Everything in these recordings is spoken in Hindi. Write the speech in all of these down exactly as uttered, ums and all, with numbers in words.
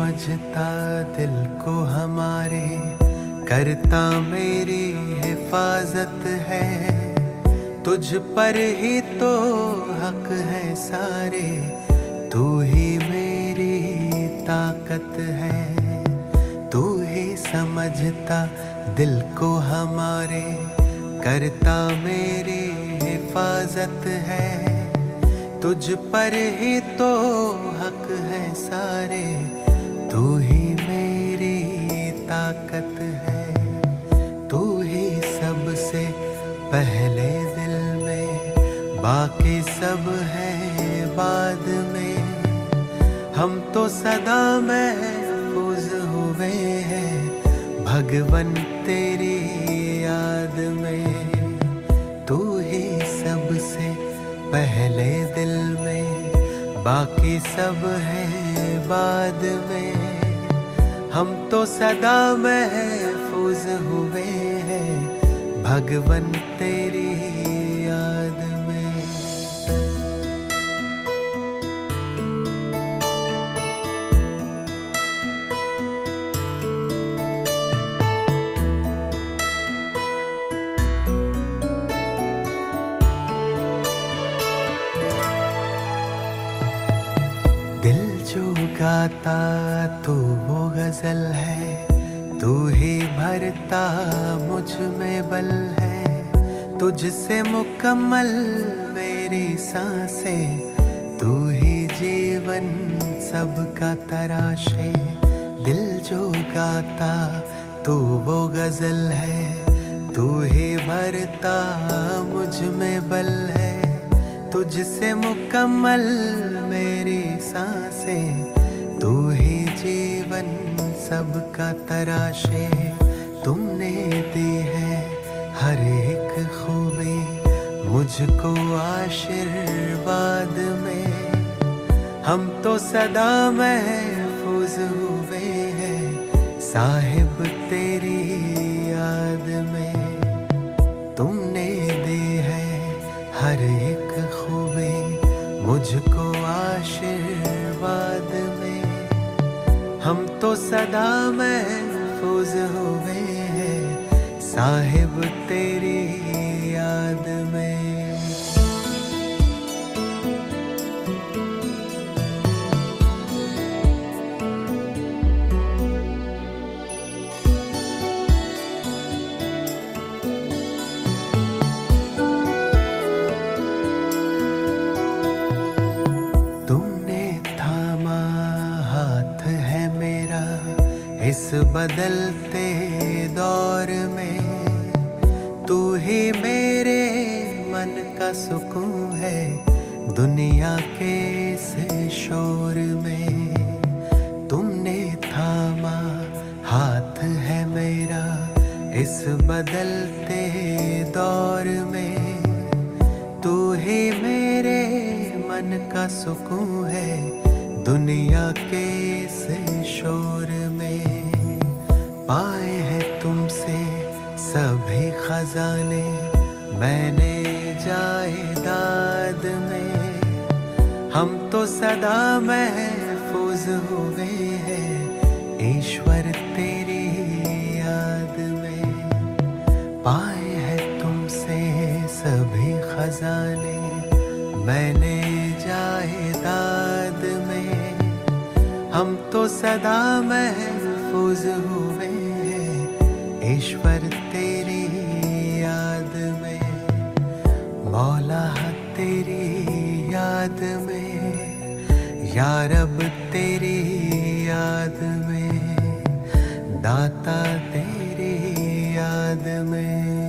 समझता दिल को हमारे, करता मेरी हिफाजत है। तुझ पर ही तो हक है सारे, तू ही मेरी ताकत है। तू ही समझता दिल को हमारे, करता मेरी हिफाजत है। तुझ पर ही तो हक है सारे, तू ही मेरी ताकत है। तू ही सबसे पहले दिल में, बाकी सब है बाद में। हम तो सदा महफूज हुए हैं भगवन तेरी याद में। तू ही सबसे पहले दिल में, बाकी सब है बाद में। हम तो सदा महफूज हुए हैं भगवन तेरी याद में। दिल जो गाता तू वो गजल है, तू ही भरता मुझ में बल है। तुझसे मुकम्मल मेरी सांसें, तू ही जीवन सबका तराशे। दिल जो गाता तू वो गजल है, तू ही भरता मुझ में बल है। तुझसे मुकम्मल मेरी सांसें, तू ही जीवन सबका तराशे। तुमने दी है हर एक खूबी मुझको आशीर्वाद में। हम तो सदा महफूज हुए हैं साहिब तेरी याद में। तुमने दी है हर एक खूबी मुझको आशीर्वाद में। हम तो सदा महफूज हुए हैं साहिब तेरी याद में। इस बदलते दौर में, तू ही मेरे मन का सुकून है दुनिया के इस शोर में। तुमने थामा हाथ है मेरा इस बदलते दौर में। तू ही मेरे मन का सुकून है दुनिया के इस शोर में। पाए हैं तुमसे सभी खजाने मैंने जायदाद में। हम तो सदा महफूज हुए हैं ईश्वर तेरी याद में। पाए हैं तुमसे सभी खजाने मैंने जायदाद में। हम तो सदा महफूज हुए हैं ईश्वर तेरी याद में। मौला तेरी याद में, या रब तेरी याद में, दाता तेरी याद में।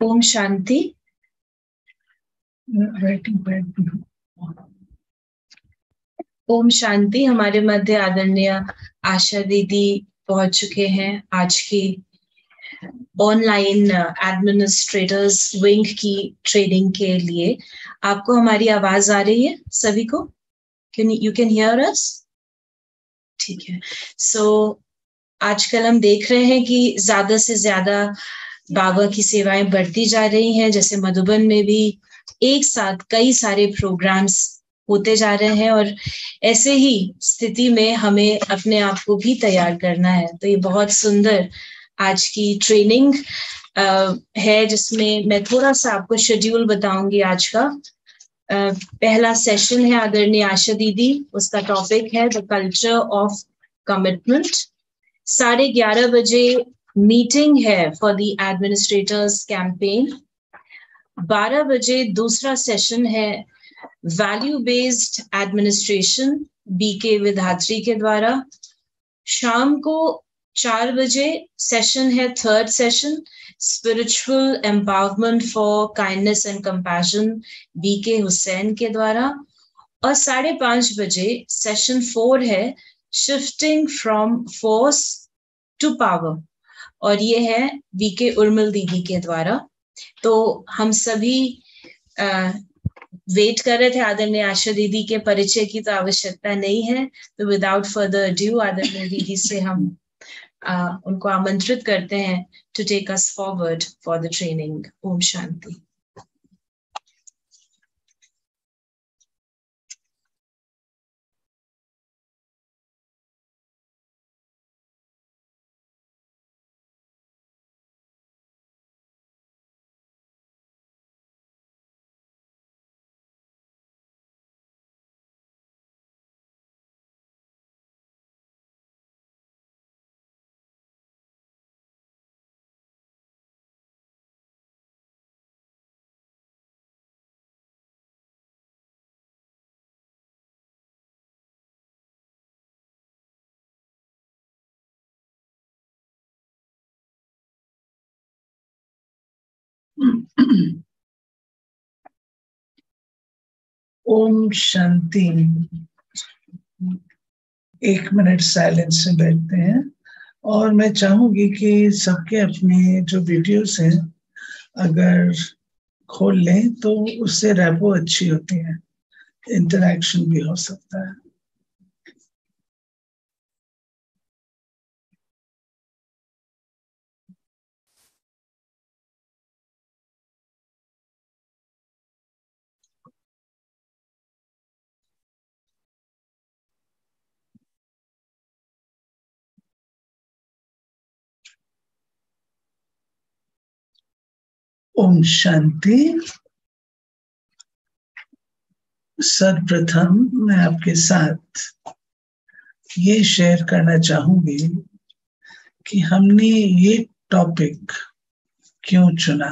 ओम शांति। ओम शांति। हमारे मध्य आदरणीय आशा दीदी पहुंच चुके हैं आज की ऑनलाइन एडमिनिस्ट्रेटर्स विंग की ट्रेनिंग के लिए। आपको हमारी आवाज आ रही है सभी को? Can you can hear us? ठीक है। सो so, आजकल हम देख रहे हैं कि ज्यादा से ज्यादा बाबा की सेवाएं बढ़ती जा रही हैं। जैसे मधुबन में भी एक साथ कई सारे प्रोग्राम्स होते जा रहे हैं और ऐसे ही स्थिति में हमें अपने आप को भी तैयार करना है। तो ये बहुत सुंदर आज की ट्रेनिंग है जिसमें मैं थोड़ा सा आपको शेड्यूल बताऊंगी। आज का Uh, पहला सेशन है आदरणीय आशा दीदी, उसका टॉपिक है द कल्चर ऑफ कमिटमेंट। साढ़े ग्यारह बजे मीटिंग है फॉर द एडमिनिस्ट्रेटर्स कैंपेन। बारह बजे दूसरा सेशन है value based administration BK Vidhatri के द्वारा। शाम को चार बजे सेशन है third session spiritual empowerment for kindness and compassion BK Hussain के द्वारा। और साढ़े पांच बजे सेशन फोर है shifting from force to power और ये है बीके उर्मिल दीदी के द्वारा। तो हम सभी आ, वेट कर रहे थे आदरणीय आशा दीदी के परिचय की, तो आवश्यकता नहीं है। तो विदाउट फर्दर ड्यू आदरणीय दीदी से हम Uh, उनको आमंत्रित करते हैं to take us forward for the training. ओम शांति। ओम शांति। एक मिनट साइलेंस में बैठते हैं और मैं चाहूंगी कि सबके अपने जो वीडियोस हैं अगर खोल लें तो उससे रैपो अच्छी होती है, इंटरैक्शन भी हो सकता है। ओम शांति। सर्वप्रथम मैं आपके साथ ये शेयर करना चाहूंगी कि हमने ये टॉपिक क्यों चुना।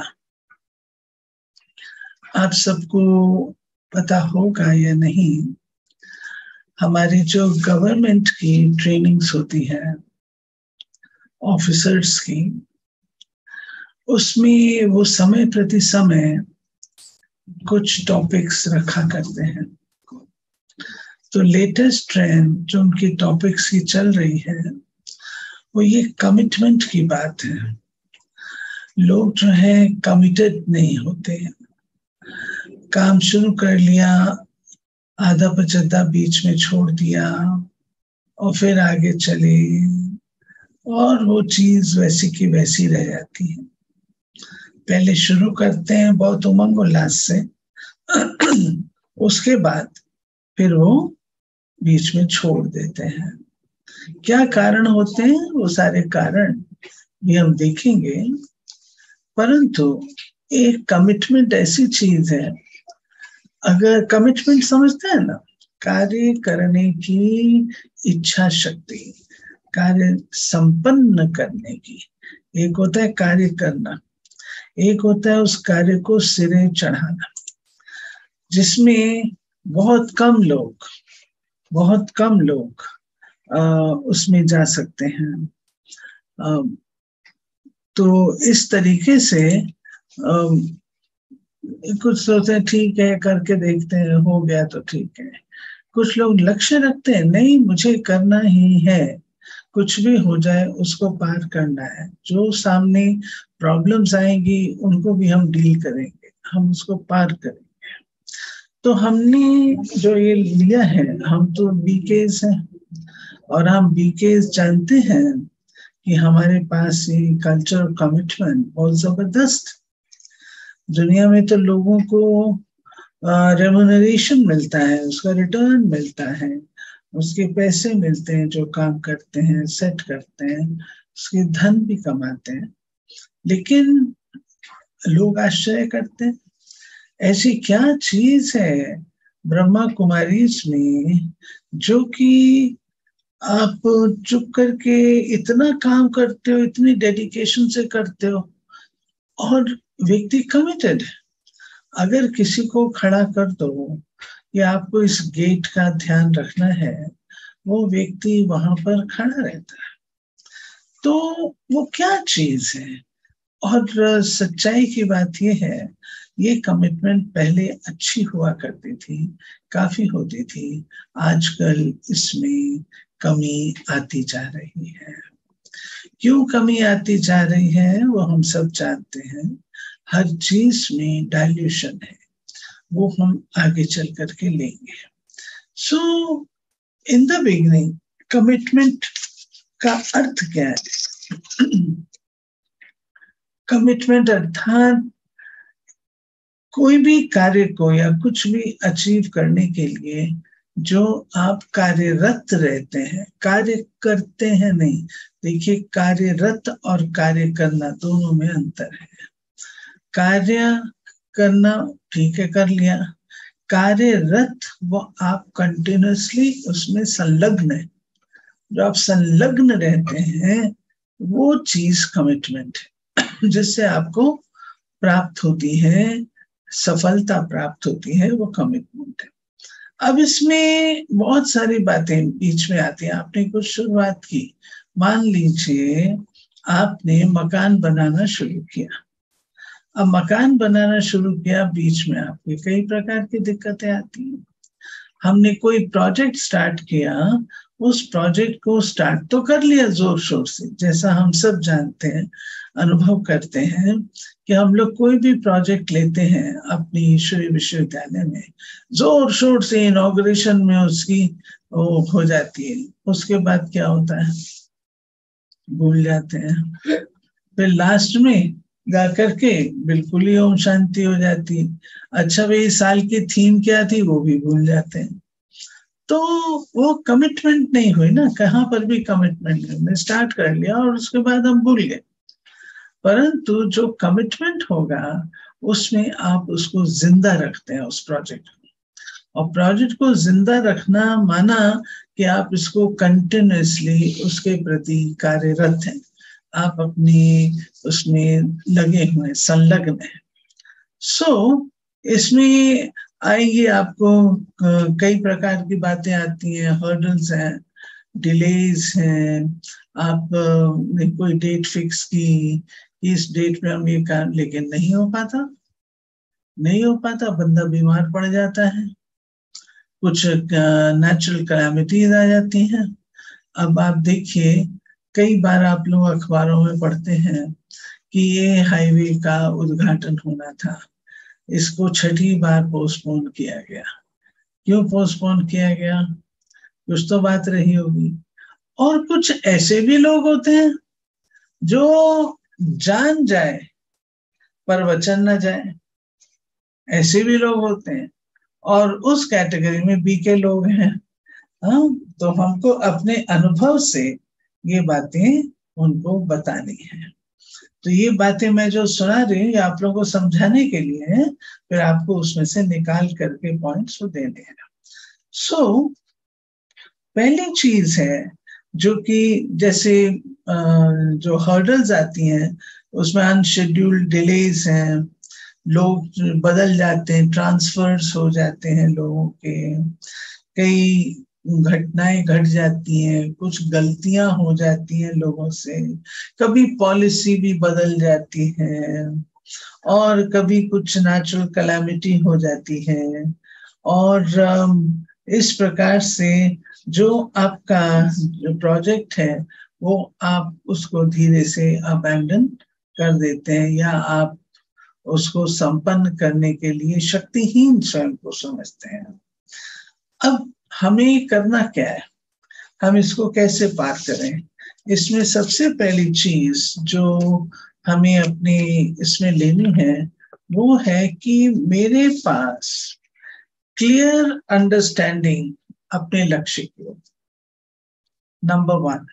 आप सबको पता होगा या नहीं, हमारी जो गवर्नमेंट की ट्रेनिंग्स होती हैं ऑफिसर्स की, उसमें वो समय प्रति समय कुछ टॉपिक्स रखा करते हैं। तो लेटेस्ट ट्रेंड जो उनकी टॉपिक्स की चल रही है वो ये कमिटमेंट की बात है। लोग जो है कमिटेड नहीं होते, काम शुरू कर लिया, आधा पचद्दा बीच में छोड़ दिया और फिर आगे चले और वो चीज वैसी की वैसी रह जाती है। पहले शुरू करते हैं बहुत उमंग उल्लास से, उसके बाद फिर वो बीच में छोड़ देते हैं। क्या कारण होते हैं, वो सारे कारण भी हम देखेंगे। परंतु एक कमिटमेंट ऐसी चीज है, अगर कमिटमेंट समझते हैं ना, कार्य करने की इच्छा शक्ति, कार्य संपन्न करने की। एक होता है कार्य करना, एक होता है उस कार्य को सिरे चढ़ाना, जिसमें बहुत कम लोग बहुत कम लोग आ, उसमें जा सकते हैं। आ, तो इस तरीके से कुछ सोचते हैं ठीक है करके देखते हैं, हो गया तो ठीक है। कुछ लोग लक्ष्य रखते हैं, नहीं मुझे करना ही है, कुछ भी हो जाए उसको पार करना है, जो सामने प्रॉब्लम्स आएंगी उनको भी हम डील करेंगे, हम उसको पार करेंगे। तो हमने जो ये लिया है, हम तो बीकेस हैं और हम बीकेस जानते हैं कि हमारे पास ये कल्चर कमिटमेंट बहुत जबरदस्त। दुनिया में तो लोगों को रेम्यूनरेशन मिलता है, उसका रिटर्न मिलता है, उसके पैसे मिलते हैं, जो काम करते हैं सेट करते हैं उसके धन भी कमाते हैं। लेकिन लोग आश्चर्य करते हैं, ऐसी क्या चीज है ब्रह्मा कुमारीज में जो कि आप चुप करके इतना काम करते हो, इतनी डेडिकेशन से करते हो और व्यक्ति कमिटेड है। अगर किसी को खड़ा कर दो कि आपको इस गेट का ध्यान रखना है, वो व्यक्ति वहां पर खड़ा रहता है। तो वो क्या चीज है? और सच्चाई की बात यह है, ये कमिटमेंट पहले अच्छी हुआ करती थी, काफी होती थी, आजकल इसमें कमी आती जा रही है। क्यों कमी आती जा रही है वो हम सब जानते हैं। हर चीज में डाइल्यूशन है, वो हम आगे चल करके लेंगे। So in the beginning commitment का अर्थ क्या है? कमिटमेंट अर्थात कोई भी कार्य को या कुछ भी अचीव करने के लिए जो आप कार्यरत रहते हैं, कार्य करते हैं नहीं। देखिए, कार्यरत और कार्य करना दोनों में अंतर है। कार्य करना ठीक है, कर लिया। कार्यरत वो आप कंटिन्यूसली उसमें संलग्न है, जो आप संलग्न रहते हैं वो चीज कमिटमेंट है, जिससे आपको प्राप्त होती है, सफलता प्राप्त होती है, वो कमिटमेंट है। अब इसमें बहुत सारी बातें बीच में आती हैं। आपने कुछ शुरुआत की, मान लीजिए आपने मकान बनाना शुरू किया। अब मकान बनाना शुरू किया, बीच में आपके कई प्रकार की दिक्कतें आती हैं। हमने कोई प्रोजेक्ट स्टार्ट किया, उस प्रोजेक्ट को स्टार्ट तो कर लिया जोर शोर से, जैसा हम सब जानते हैं, अनुभव करते हैं कि हम लोग कोई भी प्रोजेक्ट लेते हैं अपनी ईश्वरीय विश्वविद्यालय में, जोर शोर से इनॉग्रेशन में उसकी वो हो जाती है। उसके बाद क्या होता है, भूल जाते हैं। फिर लास्ट में गा करके बिल्कुल ही ओम शांति हो जाती है। अच्छा भाई, साल की थीम क्या थी वो भी भूल जाते हैं। तो वो कमिटमेंट नहीं हुई ना, कहाँ पर भी कमिटमेंट नहीं। हमने स्टार्ट कर लिया और उसके बाद हम भूल गए। परंतु जो कमिटमेंट होगा उसमें आप उसको जिंदा रखते हैं, उस प्रोजेक्ट को। और प्रोजेक्ट को जिंदा रखना माना कि आप इसको कंटिन्यूसली उसके प्रति कार्यरत हैं, आप अपनी उसमें लगे हुए, संलग्न हैं। सो so, इसमें आएंगे आपको कई प्रकार की बातें आती हैं, हर्डल्स हैं, डिलेज हैं। आप ने कोई डेट फिक्स की, इस डेट पे हम ये काम, लेकिन नहीं हो पाता, नहीं हो पाता, बंदा बीमार पड़ जाता है, कुछ नेचुरल कैलामिटीज आ जाती हैं। अब आप देखिए, कई बार आप लोग अखबारों में पढ़ते हैं कि ये हाईवे का उद्घाटन होना था, इसको छठी बार पोस्टपोन किया गया। क्यों पोस्टपोन किया गया? कुछ तो बात रही होगी। और कुछ ऐसे भी लोग होते हैं जो जान जाए पर वचन न जाए, ऐसे भी लोग होते हैं। और उस कैटेगरी में बीके लोग हैं। हाँ, तो हमको अपने अनुभव से ये बातें उनको बतानी है। तो ये बातें मैं जो सुना रही हूँ, आप लोगों को समझाने के लिए है, फिर आपको उसमें से निकाल करके पॉइंट्स देने हैं। सो so, पहली चीज है जो कि जैसे जो हर्डल्स आती हैं उसमें अनशेड्यूल्ड डिलेज हैं, लोग बदल जाते हैं, ट्रांसफर्स हो जाते हैं लोगों के, कई घटनाएं घट जाती हैं, कुछ गलतियां हो जाती हैं लोगों से, कभी पॉलिसी भी बदल जाती है, और कभी कुछ नेचुरल कैलामिटी हो जाती है, और इस प्रकार से जो आपका जो प्रोजेक्ट है वो आप उसको धीरे से अबैंडन कर देते हैं, या आप उसको संपन्न करने के लिए शक्तिहीन स्वयं को समझते हैं। अब हमें करना क्या है, हम इसको कैसे पार करें? इसमें सबसे पहली चीज जो हमें अपने इसमें लेनी है वो है कि मेरे पास क्लियर अंडरस्टैंडिंग अपने लक्ष्य की। नंबर वन,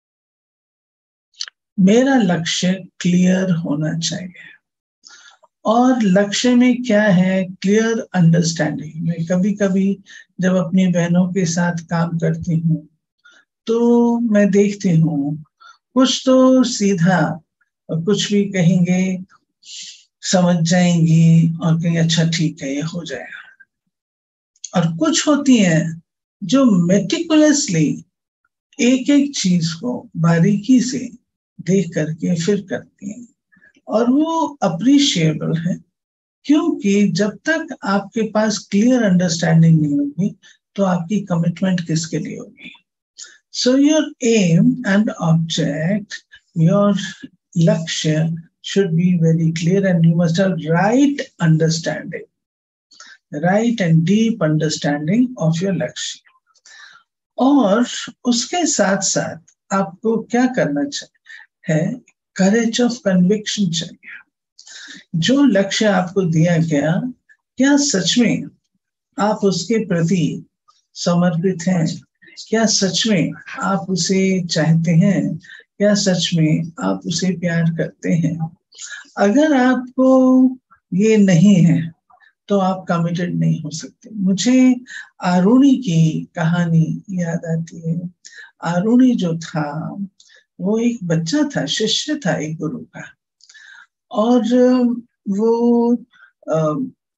मेरा लक्ष्य क्लियर होना चाहिए। और लक्ष्य में क्या है? Clear understanding. मैं कभी कभी जब अपनी बहनों के साथ काम करती हूँ तो मैं देखती हूँ कुछ तो सीधा और कुछ भी कहेंगे समझ जाएंगी और कहेंगे अच्छा ठीक है ये हो जाएगा, और कुछ होती हैं जो मेटिकुलसली एक एक चीज को बारीकी से देख करके फिर करती हैं, और वो अप्रिशिएबल है, क्योंकि जब तक आपके पास क्लियर अंडरस्टैंडिंग नहीं होगी तो आपकी कमिटमेंट किसके लिए होगी? So your aim and object, your लक्ष्य should be very clear, and you must have right understanding, right and deep understanding of your लक्ष्य। और उसके साथ साथ आपको क्या करना चाहिए है? करेज ऑफ कन्विक्शन चाहिए। जो लक्ष्य आपको दिया गया, क्या सच में आप उसके प्रति समर्पित हैं? क्या सच में आप उसे चाहते हैं? क्या सच में आप उसे प्यार करते हैं? अगर आपको ये नहीं है तो आप कमिटेड नहीं हो सकते। मुझे आरुणि की कहानी याद आती है। आरुणि जो था वो एक बच्चा था, शिष्य था एक गुरु का, और वो आ,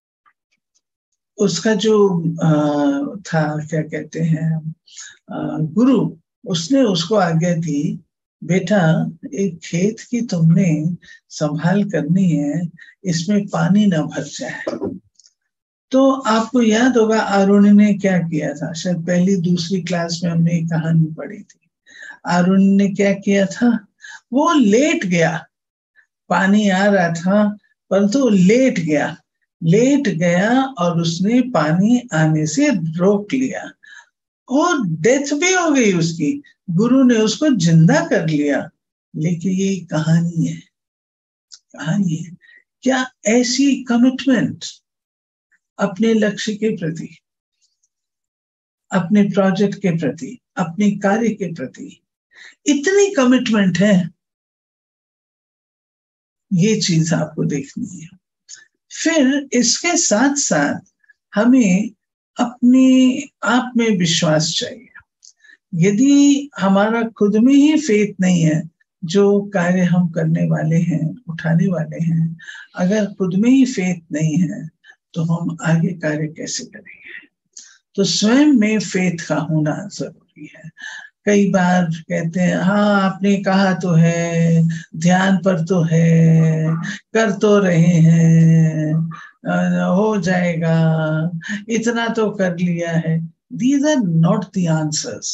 उसका जो आ, था क्या कहते हैं आ, गुरु, उसने उसको आज्ञा दी बेटा एक खेत की तुमने संभाल करनी है, इसमें पानी ना भर जाए। तो आपको याद होगा आरुणि ने क्या किया था, शायद पहली दूसरी क्लास में हमने एक कहानी पढ़ी थी। आरुणि ने क्या किया था? वो लेट गया, पानी आ रहा था परंतु लेट गया लेट गया और उसने पानी आने से रोक लिया, और डेथ भी हो गई उसकी। गुरु ने उसको जिंदा कर लिया। लेकिन ये कहानी है, कहानी है। क्या ऐसी कमिटमेंट अपने लक्ष्य के प्रति, अपने प्रोजेक्ट के प्रति, अपने कार्य के प्रति इतनी कमिटमेंट है? ये चीज आपको देखनी है। फिर इसके साथ साथ हमें अपने आप में विश्वास चाहिए। यदि हमारा खुद में ही फेथ नहीं है, जो कार्य हम करने वाले हैं, उठाने वाले हैं, अगर खुद में ही फेथ नहीं है तो हम आगे कार्य कैसे करेंगे? तो स्वयं में फेथ का होना जरूरी है। कई बार कहते हैं हाँ आपने कहा तो है, ध्यान पर तो है, कर तो रहे हैं, हो जाएगा, इतना तो कर लिया है। These are not the answers.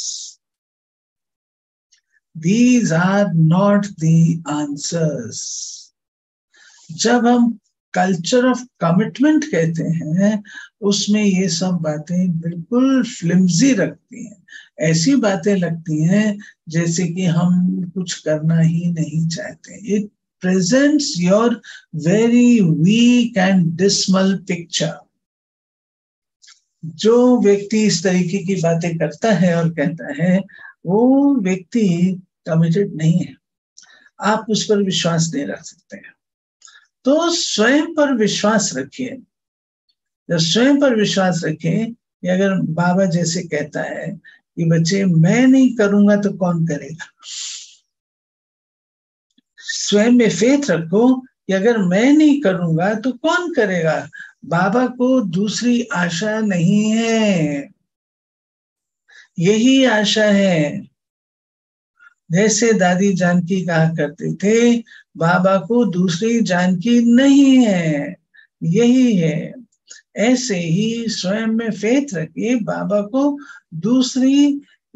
These are not the answers. जब हम कल्चर ऑफ कमिटमेंट कहते हैं उसमें ये सब बातें बिल्कुल फ्लिम्जी रखती हैं, ऐसी बातें लगती हैं जैसे कि हम कुछ करना ही नहीं चाहते। It presents your very weak and dismal picture. जो व्यक्ति इस तरीके की बातें करता है और कहता है वो व्यक्ति कमिटेड नहीं है, आप उस पर विश्वास नहीं रख सकते हैं। तो स्वयं पर विश्वास रखिए। जब स्वयं पर विश्वास रखें, कि अगर बाबा जैसे कहता है कि बच्चे मैं नहीं करूंगा तो कौन करेगा, स्वयं में फेथ रखो कि अगर मैं नहीं करूंगा तो कौन करेगा। बाबा को दूसरी आशा नहीं है, यही आशा है। जैसे दादी जानकी कहा करते थे, बाबा को दूसरी जानकी नहीं है, यही है। ऐसे ही स्वयं में फेथ रखिए, बाबा को दूसरी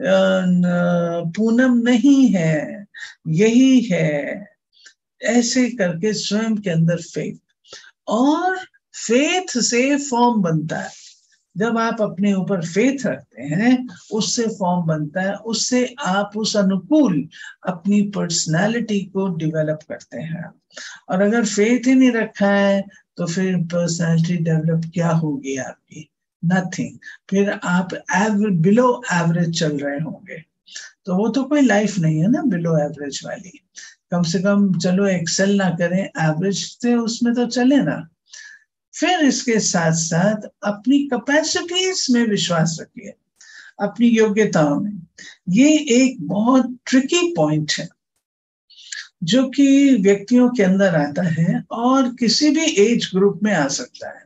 पूनम नहीं है, यही है। ऐसे करके स्वयं के अंदर फेथ, और फेथ से फॉर्म बनता है। जब आप अपने ऊपर फेथ रखते हैं, उससे फॉर्म बनता है, उससे आप उस अनुकूल अपनी पर्सनालिटी को डेवलप करते हैं। और अगर फेथ ही नहीं रखा है तो फिर पर्सनालिटी डेवलप क्या होगी आपकी? नथिंग। फिर आप एवरेज, बिलो एवरेज चल रहे होंगे, तो वो तो कोई लाइफ नहीं है ना बिलो एवरेज वाली। कम से कम चलो एक्सेल ना करें, एवरेज से उसमें तो चले ना। फिर इसके साथ साथ अपनी कैपेसिटीज में विश्वास रखिए, अपनी योग्यताओं में। ये एक बहुत ट्रिकी पॉइंट है जो कि व्यक्तियों के अंदर आता है और किसी भी एज ग्रुप में आ सकता है।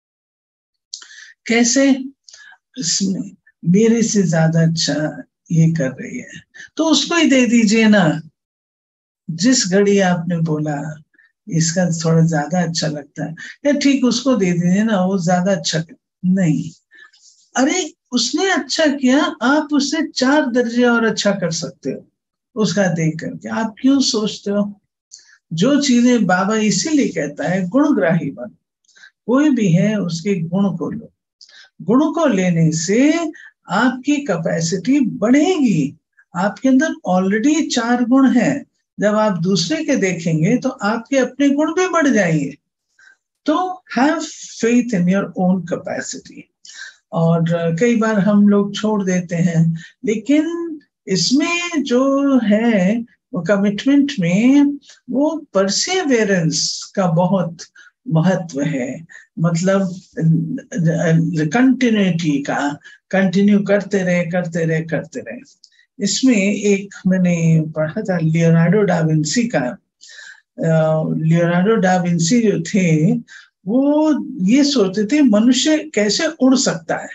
कैसे? इसमें मेरे से ज्यादा अच्छा ये कर रही है तो उसको ही दे दीजिए ना। जिस घड़ी आपने बोला इसका थोड़ा ज्यादा अच्छा लगता है, या ठीक उसको दे दीजिए ना, वो ज्यादा अच्छा नहीं। अरे उसने अच्छा किया, आप उससे चार दर्जे और अच्छा कर सकते हो उसका देख करके। आप क्यों सोचते हो? जो चीजें बाबा इसीलिए कहता है गुणग्राही बन, कोई भी है उसके गुण को लो। गुण को लेने से आपकी कैपेसिटी बढ़ेगी। आपके अंदर ऑलरेडी चार गुण हैं, जब आप दूसरे के देखेंगे तो आपके अपने गुण भी बढ़ जाएंगे। तो have faith in your own capacity. और कई बार हम लोग छोड़ देते हैं, लेकिन इसमें जो है वो कमिटमेंट में वो परसिवियरेंस का बहुत महत्व है। मतलब कंटिन्यूटी का, कंटिन्यू करते रहे करते रहे करते रहे। इसमें एक मैंने पढ़ा था लियोनार्डो डा विंसी का। लियोनार्डो डा विंसी जो थे वो ये सोचते थे मनुष्य कैसे उड़ सकता है।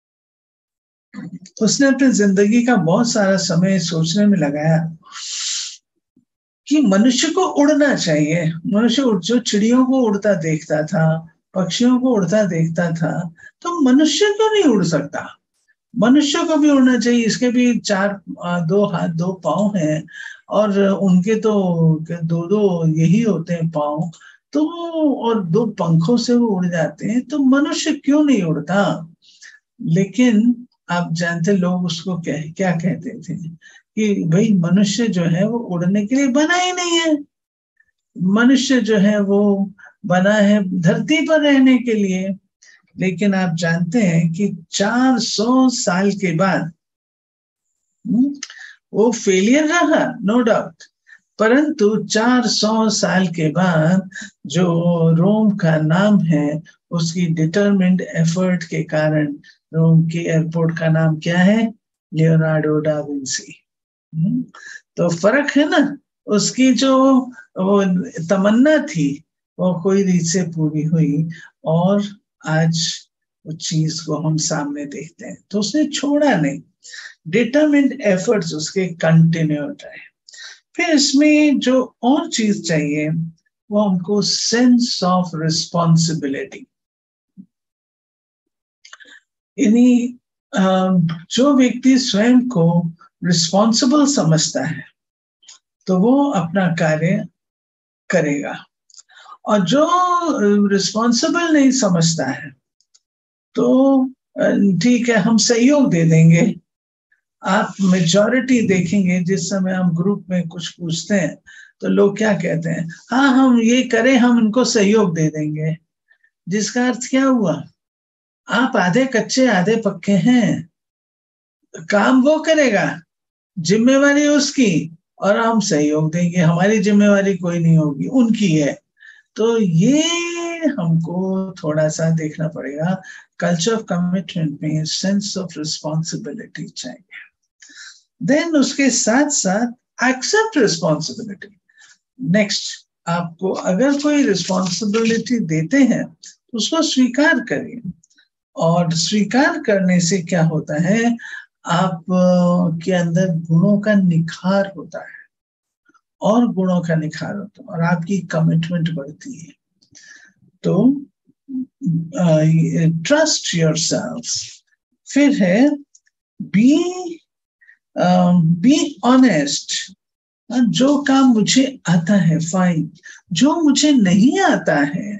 उसने अपनी जिंदगी का बहुत सारा समय सोचने में लगाया कि मनुष्य को उड़ना चाहिए। मनुष्य जो चिड़ियों को उड़ता देखता था, पक्षियों को उड़ता देखता था, तो मनुष्य क्यों नहीं उड़ सकता? मनुष्य को भी उड़ना चाहिए। इसके भी चार दो हाथ दो पाँव हैं और उनके तो दो दो यही होते हैं पाँव, तो और दो पंखों से वो उड़ जाते हैं, तो मनुष्य क्यों नहीं उड़ता? लेकिन आप जानते लोग उसको क्या क्या कहते थे कि भाई मनुष्य जो है वो उड़ने के लिए बना ही नहीं है। मनुष्य जो है वो बना है धरती पर रहने के लिए। लेकिन आप जानते हैं कि चार सौ साल के बाद वो फेलियर रहा, नो डाउट, परंतु चार सौ साल के बाद जो रोम का नाम है उसकी डिटरमिन्ड एफर्ट के कारण रोम के एयरपोर्ट का नाम क्या है? Leonardo da Vinci. तो फर्क है ना, उसकी जो वो तमन्ना थी वो कोई रीत से पूरी हुई और आज उस चीज को हम सामने देखते हैं। तो उसने छोड़ा नहीं, डिटरमिन्ड एफर्ट्स उसके कंटिन्यू रहे। फिर इसमें जो और चीज चाहिए वो हमको सेंस ऑफ रिस्पॉन्सिबिलिटी। यानी जो व्यक्ति स्वयं को रिस्पॉन्सिबल समझता है तो वो अपना कार्य करेगा, और जो रिस्पॉन्सिबल नहीं समझता है तो ठीक है हम सहयोग दे देंगे। आप मेजॉरिटी देखेंगे जिस समय हम ग्रुप में कुछ पूछते हैं तो लोग क्या कहते हैं? हाँ हम ये करें, हम इनको सहयोग दे देंगे। जिसका अर्थ क्या हुआ? आप आधे कच्चे आधे पक्के हैं। काम वो करेगा, जिम्मेवारी उसकी, और हम सहयोग देंगे, हमारी जिम्मेवारी कोई नहीं होगी, उनकी है। तो ये हमको थोड़ा सा देखना पड़ेगा। कल्चर ऑफ कमिटमेंट में सेंस ऑफ रिस्पॉन्सिबिलिटी चाहिए। देन उसके साथ साथ एक्सेप्ट रिस्पॉन्सिबिलिटी। नेक्स्ट, आपको अगर कोई रिस्पॉन्सिबिलिटी देते हैं तो उसको स्वीकार करिए। और स्वीकार करने से क्या होता है? आप के अंदर गुणों का निखार होता है और गुणों का निखार होता है और आपकी कमिटमेंट बढ़ती है। तो ट्रस्ट योरसेल्फ। फिर है बी बी ऑनेस्ट। जो काम मुझे आता है फाइन, जो मुझे नहीं आता है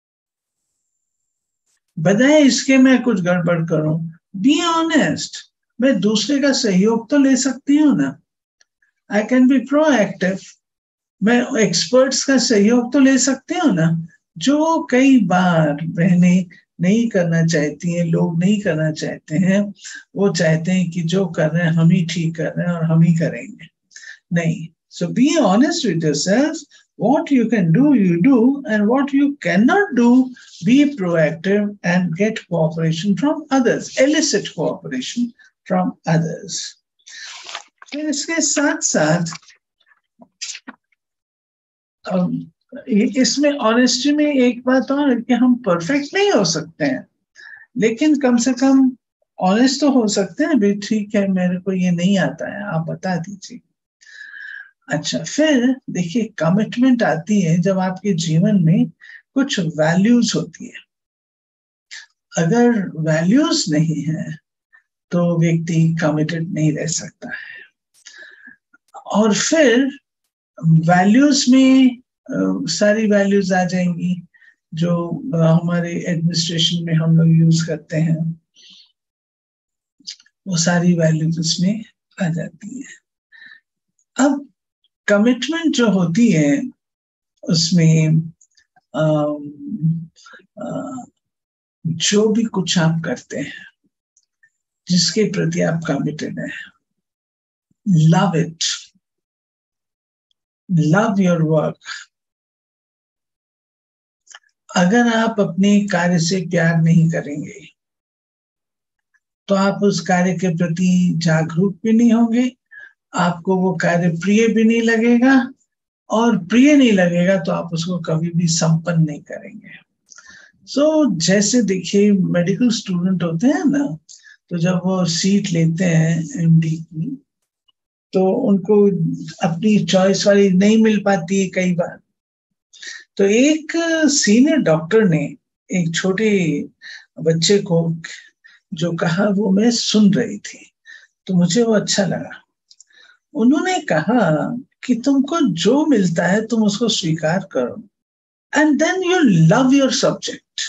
बजाय इसके मैं कुछ गड़बड़ करूं, बी ऑनेस्ट। मैं दूसरे का सहयोग तो ले सकती हूँ ना, आई कैन बी प्रोएक्टिव। मैं एक्सपर्ट्स का सहयोग तो ले सकती हूँ ना, जो कई बार बहनें नहीं करना चाहती हैं, लोग नहीं करना चाहते हैं। वो चाहते हैं कि जो कर रहे हैं हम ही ठीक कर रहे हैं और हम ही करेंगे। नहीं, so be honest with yourself. What you can do, you do, and what you cannot do, be proactive and get cooperation from others. Elicit cooperation from others. फिर इसके साथ साथ इसमें ऑनेस्टी में एक बात और है कि हम परफेक्ट नहीं हो सकते हैं, लेकिन कम से कम ऑनेस्ट तो हो सकते हैं भी। ठीक है, मेरे को ये नहीं आता है, आप बता दीजिए। अच्छा, फिर देखिए कमिटमेंट आती है जब आपके जीवन में कुछ वैल्यूज होती है। अगर वैल्यूज नहीं है तो व्यक्ति कमिटेड नहीं रह सकता है। और फिर वैल्यूज में uh, सारी वैल्यूज आ जाएंगी जो uh, हमारे एडमिनिस्ट्रेशन में हम लोग यूज करते हैं, वो सारी वैल्यूज उसमें आ जाती है। अब कमिटमेंट जो होती है उसमें आ, आ, जो भी कुछ आप करते हैं जिसके प्रति आप कमिटेड हैं, love it, love your work. अगर आप अपने कार्य से प्यार नहीं करेंगे तो आप उस कार्य के प्रति जागरूक भी नहीं होंगे, आपको वो कार्य प्रिय भी नहीं लगेगा, और प्रिय नहीं लगेगा तो आप उसको कभी भी संपन्न नहीं करेंगे। सो so, जैसे देखिए मेडिकल स्टूडेंट होते हैं ना, तो जब वो सीट लेते हैं एमडी की तो उनको अपनी चॉइस वाली नहीं मिल पाती है कई बार। तो एक सीनियर डॉक्टर ने एक छोटे बच्चे को जो कहा वो मैं सुन रही थी, तो मुझे वो अच्छा लगा। उन्होंने कहा कि तुमको जो मिलता है तुम उसको स्वीकार करो, and then you love your subject.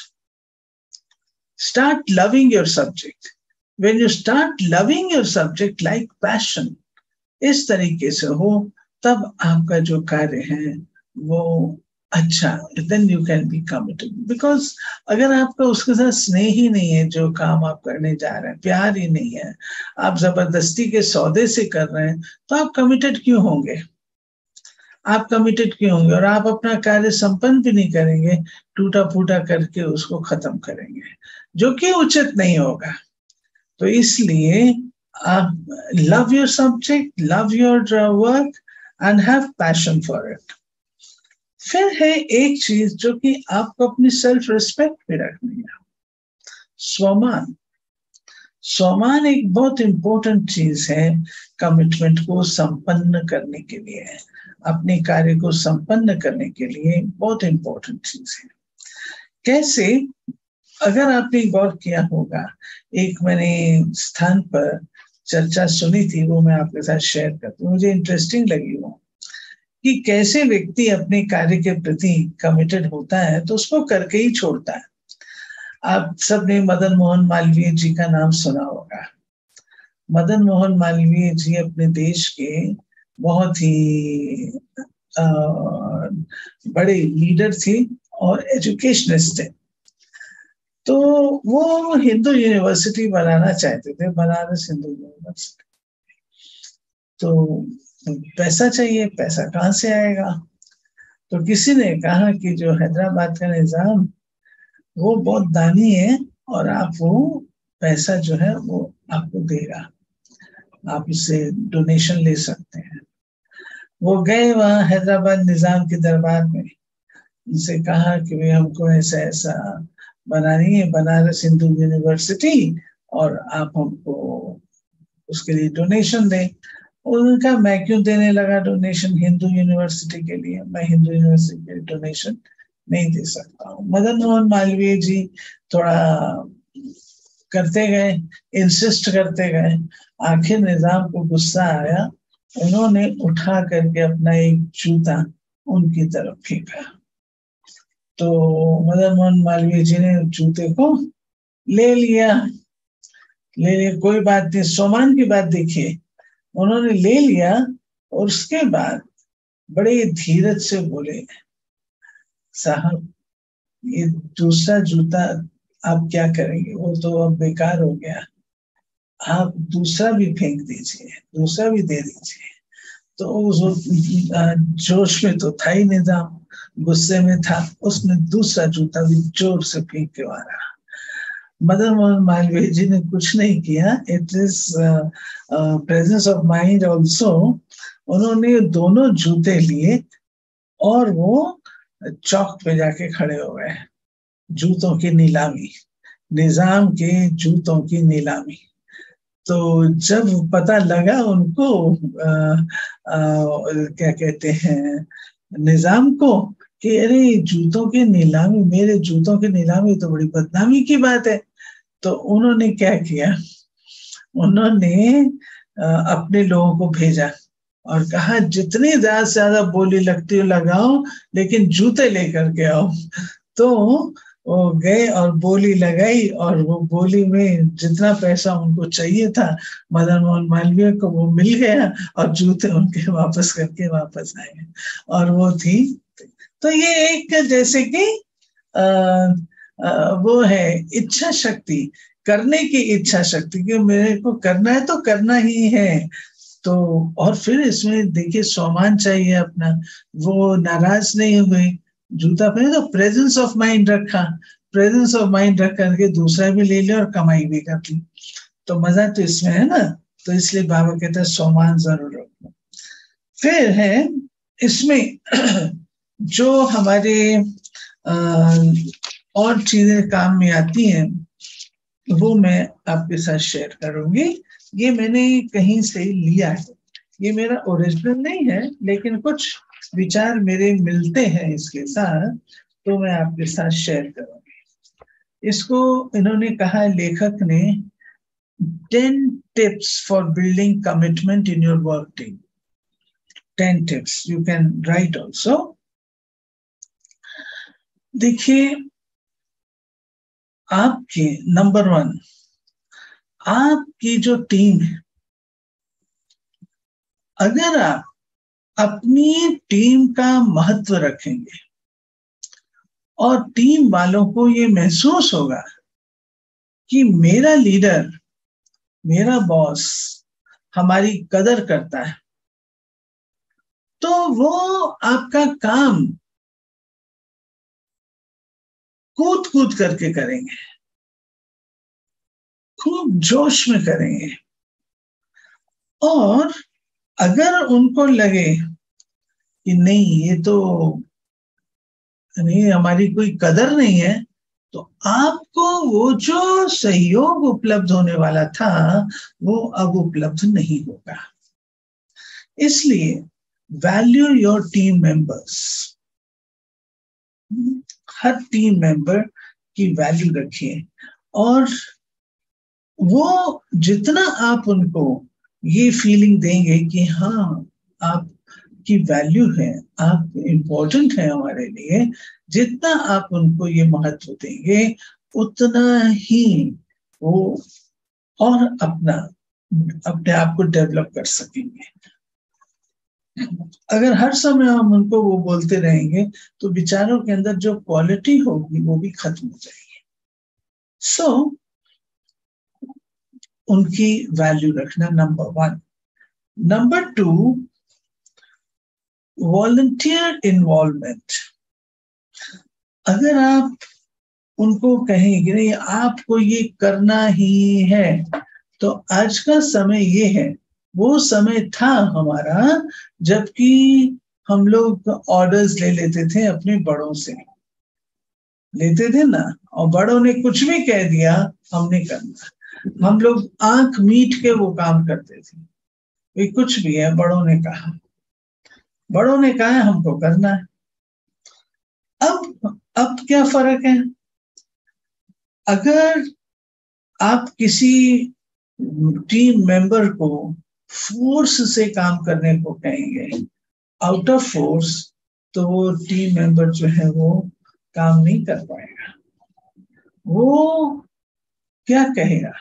Start loving your subject. When you start loving your subject like passion, इस तरीके से हो, तब आपका जो कार्य है वो अच्छा, then you can be committed. Because अगर आपका उसके साथ स्नेह ही नहीं है, जो काम आप करने जा रहे हैं प्यार ही नहीं है, आप जबरदस्ती के सौदे से कर रहे हैं, तो आप कमिटेड क्यों होंगे? आप कमिटेड क्यों होंगे? और आप अपना कार्य संपन्न भी नहीं करेंगे, टूटा फूटा करके उसको खत्म करेंगे, जो कि उचित नहीं होगा। तो इसलिए आप love your subject, love your work and have passion for it. फिर है एक चीज जो कि आपको अपनी सेल्फ रिस्पेक्ट भी रखनी है, स्वमान। स्वमान एक बहुत इंपॉर्टेंट चीज है कमिटमेंट को संपन्न करने के लिए, अपने कार्य को संपन्न करने के लिए बहुत इंपॉर्टेंट चीज है। कैसे? अगर आपने गौर किया होगा, एक मैंने स्थान पर चर्चा सुनी थी, वो मैं आपके साथ शेयर करती हूँ, मुझे इंटरेस्टिंग लगी वो, कि कैसे व्यक्ति अपने कार्य के प्रति कमिटेड होता है तो उसको करके ही छोड़ता है। आप सबने मदन मोहन मालवीय जी का नाम सुना होगा। मदन मोहन मालवीय जी अपने देश के बहुत ही आ, बड़े लीडर थे और एजुकेशनिस्ट थे। तो वो हिंदू यूनिवर्सिटी बनाना चाहते थे, बनारस हिंदू यूनिवर्सिटी। तो पैसा चाहिए, पैसा कहाँ से आएगा? तो किसी ने कहा कि जो हैदराबाद का निजाम वो बहुत दानी है और आप वो पैसा जो है वो आपको देगा, आप इससे डोनेशन ले सकते हैं। वो गए वहां हैदराबाद निजाम के दरबार में, उनसे कहा कि भाई हमको ऐसा ऐसा बनानी है बनारस हिंदू यूनिवर्सिटी, और आप हमको उसके लिए डोनेशन दें। उनका मैं क्यों देने लगा डोनेशन हिंदू यूनिवर्सिटी के लिए, मैं हिंदू यूनिवर्सिटी के लिए डोनेशन नहीं दे सकता हूँ। मदन मोहन मालवीय जी थोड़ा करते गए, इंसिस्ट करते गए, आखिर निजाम को गुस्सा आया, उन्होंने उठा करके अपना एक जूता उनकी तरफ फेंका। तो मदन मोहन मालवीय जी ने जूते को ले लिया, ले लिया, कोई बात नहीं, सोमान की बात देखिए, उन्होंने ले लिया और उसके बाद बड़े धीरज से बोले, साहब ये दूसरा जूता आप क्या करेंगे, वो तो अब बेकार हो गया, आप दूसरा भी फेंक दीजिए, दूसरा भी दे दीजिए। तो उस जोश में तो था ही निजाम, गुस्से में था, उसने दूसरा जूता भी जोर से फेंक के मारा। मदन मोहन मालवीय जी ने कुछ नहीं किया, it is presence of mind also. उन्होंने दोनों जूते लिए और वो चौक पे जाके खड़े हो गए, जूतों की नीलामी, निजाम के जूतों की नीलामी। तो जब पता लगा उनको आ, आ, क्या कहते हैं निजाम को कि अरे जूतों की नीलामी, मेरे जूतों की नीलामी तो बड़ी बदनामी की बात है, तो उन्होंने क्या किया, उन्होंने अपने लोगों को भेजा और कहा जितनी ज्यादा से ज्यादा बोली लगती हो लगाओ, लेकिन जूते लेकर के आओ। तो वो गए और बोली लगाई, और वो बोली में जितना पैसा उनको चाहिए था मदन मोहन मालवीय को वो मिल गया, और जूते उनके वापस करके वापस आए, और वो थी। तो ये एक जैसे कि आ, आ, वो है इच्छा शक्ति, करने की इच्छा शक्ति, कि मेरे को करना है तो करना ही है। तो और फिर इसमें देखिए सम्मान चाहिए अपना, वो नाराज नहीं हुए, जूता पहने तो प्रेजेंस ऑफ माइंड रखा, प्रेजेंस ऑफ माइंड रख करके दूसरा भी ले लिया और कमाई भी कर ली। तो मजा तो इसमें है ना, तो इसलिए बाबा कहते हैं सम्मान जरूर रखो। फिर है इसमें जो हमारे आ, और चीजें काम में आती हैं वो मैं आपके साथ शेयर करूंगी। ये मैंने कहीं से लिया है, ये मेरा ओरिजिनल नहीं है, लेकिन कुछ विचार मेरे मिलते हैं इसके साथ, तो मैं आपके साथ शेयर करूंगी। इसको इन्होंने कहा, लेखक ने, ten tips for building commitment in your work team. Ten tips, you can write also. देखिए, आपके नंबर वन, आपकी जो टीम है, अगर आप अपनी टीम का महत्व रखेंगे और टीम वालों को ये महसूस होगा कि मेरा लीडर, मेरा बॉस हमारी कदर करता है, तो वो आपका काम कूद कूद करके करेंगे, खूब जोश में करेंगे। और अगर उनको लगे कि नहीं ये तो नहीं, हमारी कोई कदर नहीं है, तो आपको वो जो सहयोग उपलब्ध होने वाला था वो अब उपलब्ध नहीं होगा। इसलिए वैल्यू योर टीम मेंबर्स, हर टीम मेंबर की वैल्यू रखिए, और वो जितना आप उनको ये फीलिंग देंगे कि हाँ आपकी वैल्यू है, आप इम्पोर्टेंट है हमारे लिए, जितना आप उनको ये महत्व देंगे उतना ही वो और अपना अपने आप को डेवलप कर सकेंगे। अगर हर समय हम उनको वो बोलते रहेंगे तो विचारों के अंदर जो क्वालिटी होगी वो भी खत्म हो जाएगी। सो so, उनकी वैल्यू रखना, number one. Number two, volunteer involvement. अगर आप उनको कहेंगे नहीं आपको ये करना ही है, तो आज का समय ये है, वो समय था हमारा जबकि हम लोग ऑर्डर्स ले लेते थे अपने बड़ों से, लेते थे ना, और बड़ों ने कुछ भी कह दिया हमने करना। हम लोग आंख मीट के वो काम करते थे, ये कुछ भी है, बड़ों ने कहा, बड़ों ने कहा है हमको करना है। अब अब क्या फर्क है, अगर आप किसी टीम मेंबर को फोर्स से काम करने को कहेंगे, आउट ऑफ फोर्स, तो वो टीम मेंबर जो है वो काम नहीं कर पाएगा। वो क्या कहेगा,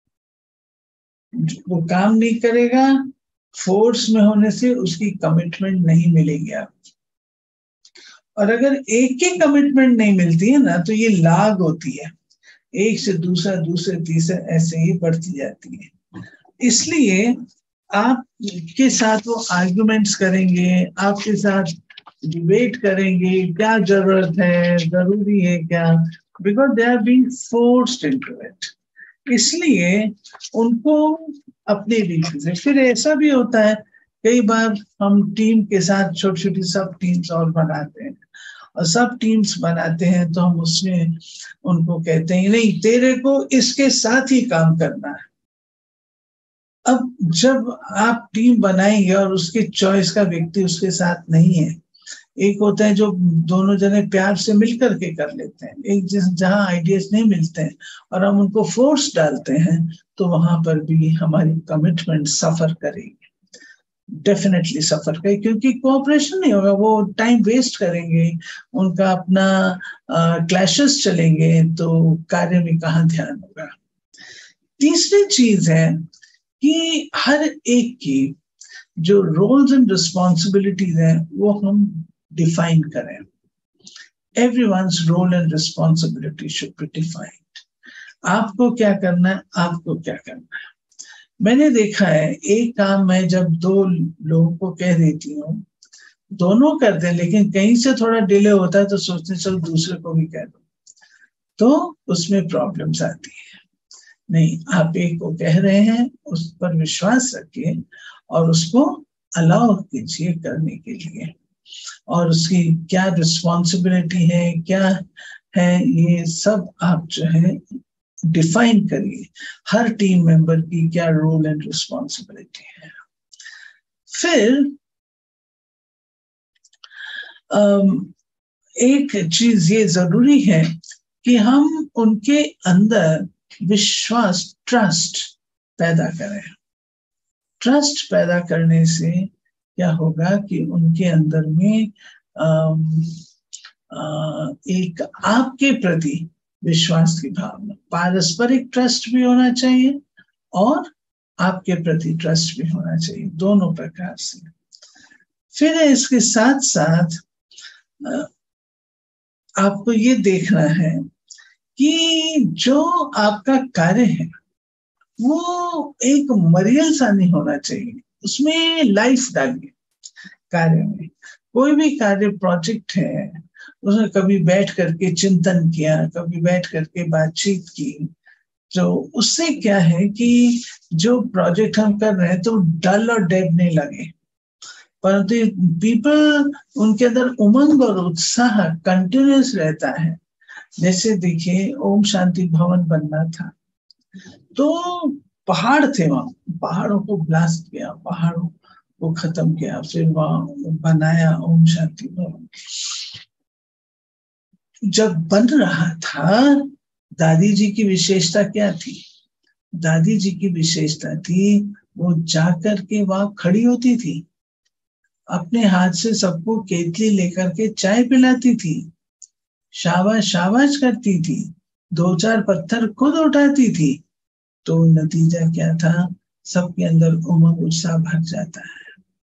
वो काम नहीं करेगा, फोर्स में होने से उसकी कमिटमेंट नहीं मिलेगी आपको। और अगर एक की कमिटमेंट नहीं मिलती है ना, तो ये लाग होती है, एक से दूसरा, दूसरे तीसरा, ऐसे ही बढ़ती जाती है। इसलिए आपके साथ वो आर्गुमेंट्स करेंगे, आपके साथ डिबेट करेंगे, क्या जरूरत है, जरूरी है क्या, because they are being forced into it. इसलिए उनको अपनी रीति से, फिर ऐसा भी होता है कई बार हम टीम के साथ छोटी छोटी सब टीम्स और बनाते हैं, और सब टीम्स बनाते हैं तो हम उसमें उनको कहते हैं नहीं तेरे को इसके साथ ही काम करना है। अब जब आप टीम बनाएंगे और उसके चॉइस का व्यक्ति उसके साथ नहीं है, एक होता है जो दोनों जने प्यार से मिलकर के कर लेते हैं, एक जिस जहां आइडियाज नहीं मिलते हैं और हम उनको फोर्स डालते हैं, तो वहां पर भी हमारी कमिटमेंट सफर करेगी, डेफिनेटली सफर करेगी, क्योंकि कोऑपरेशन नहीं होगा, वो टाइम वेस्ट करेंगे, उनका अपना क्लैशेस चलेंगे, तो कार्य में कहाँ ध्यान होगा। तीसरी चीज है कि हर एक की जो रोल्स एंड रिस्पॉन्सिबिलिटीज हैं वो हम डिफाइन करें। Everyone's role and responsibility should be defined. आपको क्या करना है, आपको क्या करना है। मैंने देखा है एक काम मैं जब दो लोगों को कह देती हूँ, दोनों करते हैं, लेकिन कहीं से थोड़ा डिले होता है तो सोचते हैं चलो दूसरे को भी कह दो, तो उसमें प्रॉब्लम्स आती है। नहीं, आप एक को कह रहे हैं, उस पर विश्वास रखिए और उसको अलाउ कीजिए करने के लिए, और उसकी क्या रिस्पॉन्सिबिलिटी है, क्या है, ये सब आप जो है डिफाइन करिए। हर टीम मेंबर की क्या रोल एंड रिस्पॉन्सिबिलिटी है। फिर एक चीज ये जरूरी है कि हम उनके अंदर विश्वास, ट्रस्ट पैदा करें। ट्रस्ट पैदा करने से क्या होगा कि उनके अंदर में आम, आ, एक आपके प्रति विश्वास की भावना, पारस्परिक ट्रस्ट भी होना चाहिए और आपके प्रति ट्रस्ट भी होना चाहिए, दोनों प्रकार से। फिर इसके साथ साथ आपको ये देखना है कि जो आपका कार्य है वो एक मरियल सा नहीं होना चाहिए, उसमें लाइफ डालिए कार्य में। कोई भी कार्य प्रोजेक्ट है, उसमें कभी बैठ करके चिंतन किया, कभी बैठ करके बातचीत की, तो उससे क्या है कि जो प्रोजेक्ट हम कर रहे हैं तो डल और डेड नहीं लगे, परंतु पीपल उनके अंदर उमंग और उत्साह कंटिन्यूस रहता है। जैसे देखिए ओम शांति भवन बनना था, तो पहाड़ थे वहां, पहाड़ों को ब्लास्ट किया, पहाड़ों को खत्म किया, फिर वहां बनाया ओम शांति भवन। जब बन रहा था, दादी जी की विशेषता क्या थी? दादी जी की विशेषता थी वो जाकर के वहां खड़ी होती थी, अपने हाथ से सबको केतली लेकर के चाय पिलाती थी, शाबाश शाबाश करती थी, दो चार पत्थर खुद उठाती थी, तो नतीजा क्या था? सबके अंदर उमंग उत्साह भर जाता है।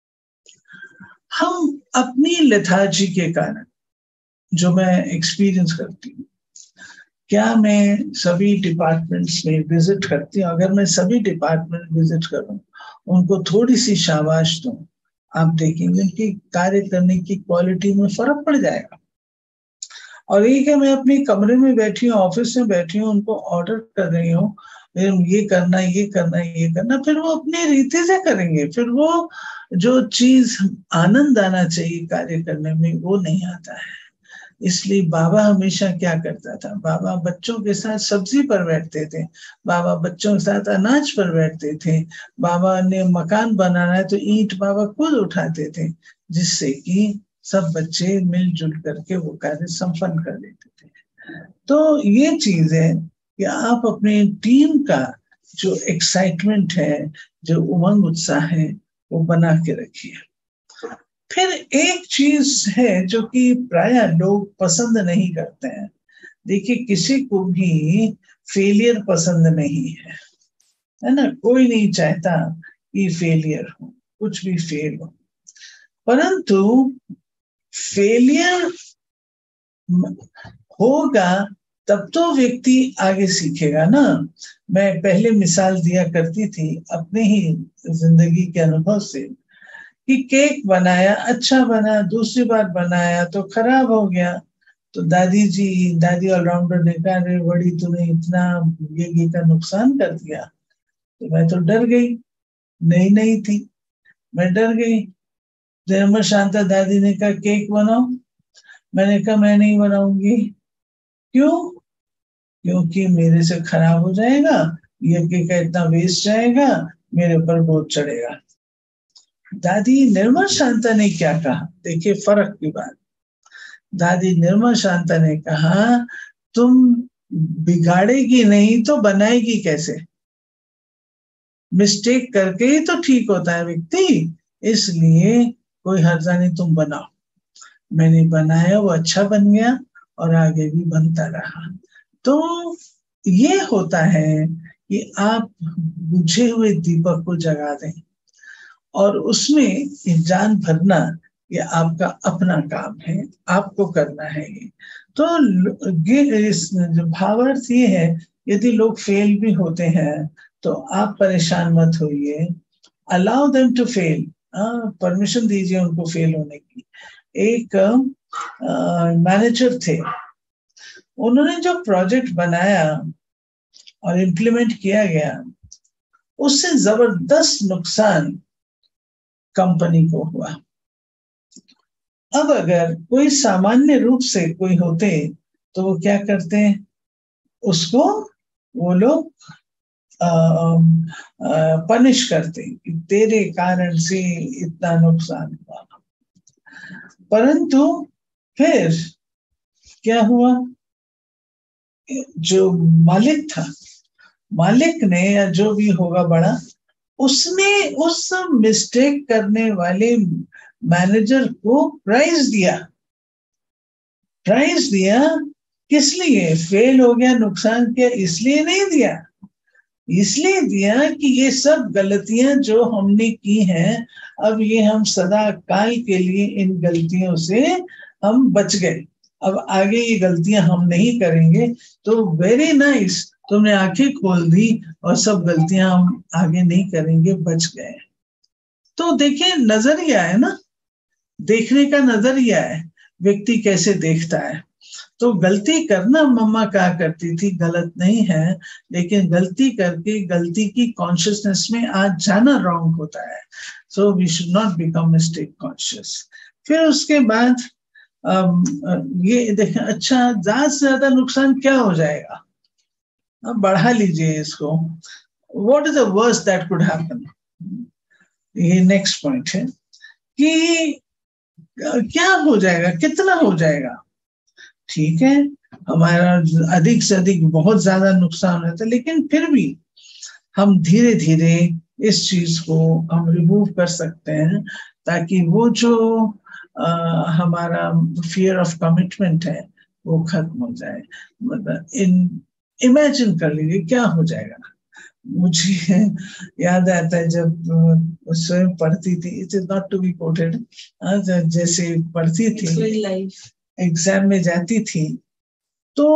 हम अपनी लेथार्जी के कारण, जो मैं एक्सपीरियंस करती हूँ, क्या मैं सभी डिपार्टमेंट्स में विजिट करती हूँ? अगर मैं सभी डिपार्टमेंट विजिट करूँ, उनको थोड़ी सी शाबाश दूं, आप देखेंगे उनकी कार्य करने की क्वालिटी में फर्क पड़ जाएगा। और एक है मैं अपने कमरे में बैठी हूँ, ऑफिस में बैठी हूँ, उनको ऑर्डर कर रही हूँ, ये करना ये करना ये करना, फिर वो अपनी रीति से करेंगे, फिर वो जो चीज आनंद आना चाहिए कार्य करने में वो नहीं आता है। इसलिए बाबा हमेशा क्या करता था, बाबा बच्चों के साथ सब्जी पर बैठते थे, बाबा बच्चों के साथ अनाज पर बैठते थे, बाबा ने मकान बनाना है तो ईंट बाबा खुद उठाते थे, जिससे कि सब बच्चे मिलजुल करके वो कार्य संपन्न कर लेते थे। तो ये चीज है कि आप अपनी टीम का जो एक्साइटमेंट है, जो उमंग उत्साह है, वो बना के रखिए। फिर एक चीज है जो कि प्राय लोग पसंद नहीं करते हैं। देखिए, किसी को भी फेलियर पसंद नहीं है, है ना? कोई नहीं चाहता कि फेलियर हो, कुछ भी फेल हो। परंतु फेलियर होगा तब तो व्यक्ति आगे सीखेगा ना। मैं पहले मिसाल दिया करती थी अपने ही जिंदगी के अनुभव से कि केक बनाया, अच्छा बना, दूसरी बार बनाया तो खराब हो गया। तो दादी जी दादी ऑलराउंडर ने कहा, अरे बड़ी तूने इतना ये घी का नुकसान कर दिया। तो मैं तो डर गई, नई नई थी, मैं डर गई। धर्म शांता दादी ने कहा केक बनाओ, मैंने कहा मैं नहीं बनाऊंगी। क्यों? क्योंकि मेरे से खराब हो जाएगा, ये केक का इतना वेस्ट जाएगा, मेरे ऊपर बोझ चढ़ेगा। दादी निर्मल शांता ने क्या कहा? देखिए फर्क की बात। दादी निर्मल शांता ने कहा, तुम बिगाड़ेगी नहीं तो बनाएगी कैसे? मिस्टेक करके ही तो ठीक होता है व्यक्ति, इसलिए कोई हर्जा नहीं, तुम बनाओ। मैंने बनाया, वो अच्छा बन गया और आगे भी बनता रहा। तो ये होता है कि आप बुझे हुए दीपक को जगा दें और उसमें जान भरना, ये आपका अपना काम है, आपको करना है ये। तो इस भावार्थ ये है, यदि लोग फेल भी होते हैं तो आप परेशान मत होइए, allow them to fail, permission दीजिए उनको फेल होने की। एक मैनेजर थे, उन्होंने जो प्रोजेक्ट बनाया और इम्प्लीमेंट किया गया, उससे जबरदस्त नुकसान कंपनी को हुआ। अब अगर कोई सामान्य रूप से कोई होते तो वो क्या करते हैं, उसको वो लोग पनिश करते कि तेरे कारण से इतना नुकसान हुआ। परंतु फिर क्या हुआ, जो मालिक था, मालिक ने या जो भी होगा बड़ा, उसने उस मिस्टेक करने वाले मैनेजर को प्राइज दिया। प्राइज दिया किस लिए? फेल हो गया, नुकसान किया, इसलिए नहीं दिया। इसलिए दिया कि ये सब गलतियां जो हमने की हैं, अब ये हम सदा काल के लिए इन गलतियों से हम बच गए, अब आगे ये गलतियां हम नहीं करेंगे। तो वेरी नाइस, तुमने आंखें खोल दी और सब गलतियां हम आगे नहीं करेंगे, बच गए। तो देखिए, नजरिया है ना, देखने का नजरिया है, व्यक्ति कैसे देखता है। तो गलती करना मम्मा कहा करती थी गलत नहीं है, लेकिन गलती करके गलती की कॉन्शियसनेस में आज जाना रॉन्ग होता है। So we should not become mistake conscious. फिर उसके बाद ये देखें, अच्छा ज्यादा से ज्यादा नुकसान क्या हो जाएगा, अब बढ़ा लीजिए इसको, what is the worst that could happen. ये नेक्स्ट पॉइंट है कि क्या हो जाएगा, कितना हो जाएगा। ठीक है, हमारा अधिक से अधिक बहुत ज्यादा नुकसान होता है, लेकिन फिर भी हम धीरे धीरे इस चीज को हम रिमूव कर सकते हैं, ताकि वो जो आ, हमारा फियर ऑफ कमिटमेंट है वो खत्म हो जाए। मतलब इन इमेजिन कर लीजिए क्या हो जाएगा। मुझे याद आता है जब स्वयं पढ़ती थी, it is not to be quoted, जैसे पढ़ती थी, एग्जाम में जाती थी तो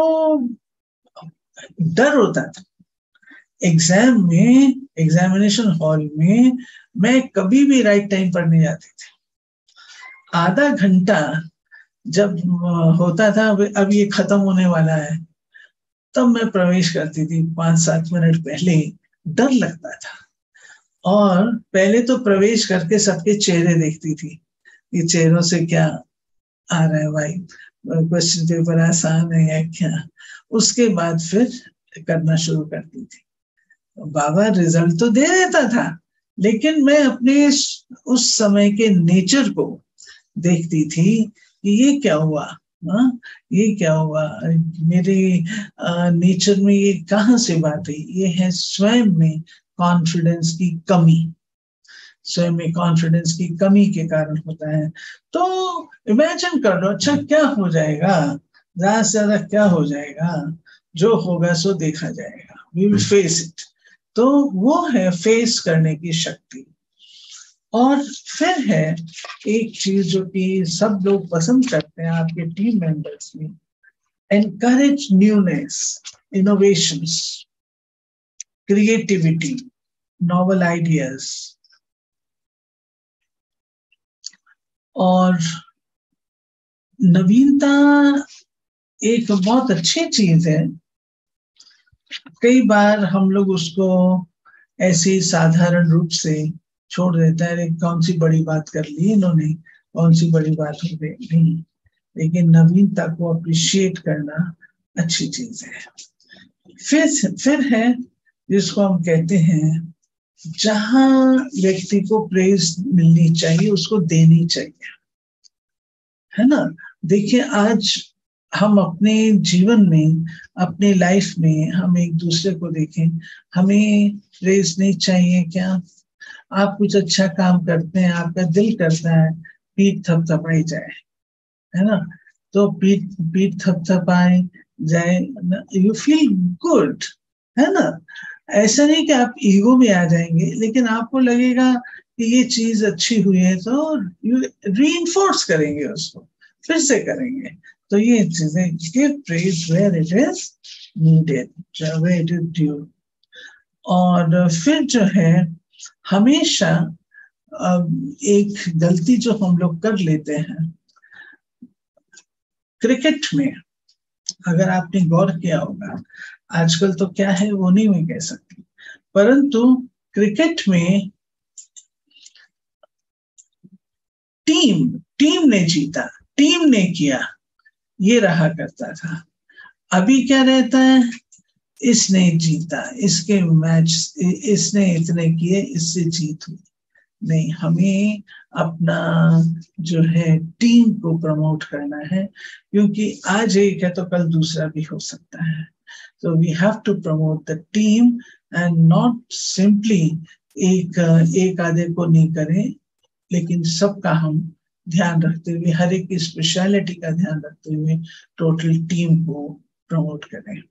डर होता था। एग्जाम में, एग्जामिनेशन हॉल में मैं कभी भी राइट टाइम पर नहीं जाती थी। आधा घंटा जब होता था, अब ये खत्म होने वाला है, तब मैं प्रवेश करती थी पांच सात मिनट पहले। डर लगता था, और पहले तो प्रवेश करके सबके चेहरे देखती थी, ये चेहरों से क्या आ रहा है भाई, क्वेश्चन पेपर आसान है या क्या, उसके बाद फिर करना शुरू करती थी। बाबा रिजल्ट तो दे देता था, लेकिन मैं अपने उस समय के नेचर को देखती थी कि ये क्या हुआ, हाँ ये क्या हुआ, मेरे नेचर में ये कहाँ से बात है। ये है स्वयं में कॉन्फिडेंस की कमी, स्वयं में कॉन्फिडेंस की कमी के कारण होता है। तो इमेजिन कर लो, अच्छा क्या हो जाएगा, ज्यादा से ज्यादा क्या हो जाएगा, जो होगा सो देखा जाएगा, वी विल फेस इट। तो वो है फेस करने की शक्ति। और फिर है एक चीज जो कि सब लोग पसंद करते हैं आपके टीम मेंबर्स में, encourage newness, innovations, creativity, novel ideas. और नवीनता एक बहुत अच्छी चीज है। कई बार हम लोग उसको ऐसे साधारण रूप से छोड़ देते हैं, कौन सी बड़ी बात कर ली इन्होंने, कौन सी बड़ी बात हो गई, नहीं। लेकिन नवीनता को अप्रिशिएट करना अच्छी चीज है। फिर फिर है जिसको हम कहते हैं, जहां व्यक्ति को प्रेज मिलनी चाहिए उसको देनी चाहिए, है ना। देखिए आज हम अपने जीवन में, अपने लाइफ में हम एक दूसरे को देखें, हमें प्रेज नहीं चाहिए क्या? आप कुछ अच्छा काम करते हैं, आपका दिल करता है पीठ थपथपाई जाए, है ना, तो पीठ पीठ थपथपाई जाए, यू फील गुड, है ना। ऐसा नहीं कि आप ईगो में आ जाएंगे, लेकिन आपको लगेगा कि ये चीज अच्छी हुई है तो यू रीइंफोर्स करेंगे उसको, फिर से करेंगे। तो ये चीजें, give praise where it is needed, where it is due. और फिर जो है, हमेशा एक गलती जो हम लोग कर लेते हैं क्रिकेट में, अगर आपने गौर किया होगा, आजकल तो क्या है वो नहीं मैं कह सकती, परंतु क्रिकेट में टीम टीम ने जीता, टीम ने किया, ये रहा करता था। अभी क्या रहता है, इसने जीता, इसके मैच, इसने इतने किए, इससे जीत हुई। नहीं, हमें अपना जो है टीम को प्रमोट करना है, क्योंकि आज एक है तो कल दूसरा भी हो सकता है। तो we have to promote the team and not simply एक एक आधे को नहीं करें, लेकिन सबका हम ध्यान रखते हुए, हर एक की स्पेशलिटी का ध्यान रखते हुए टोटल टीम को प्रमोट करें।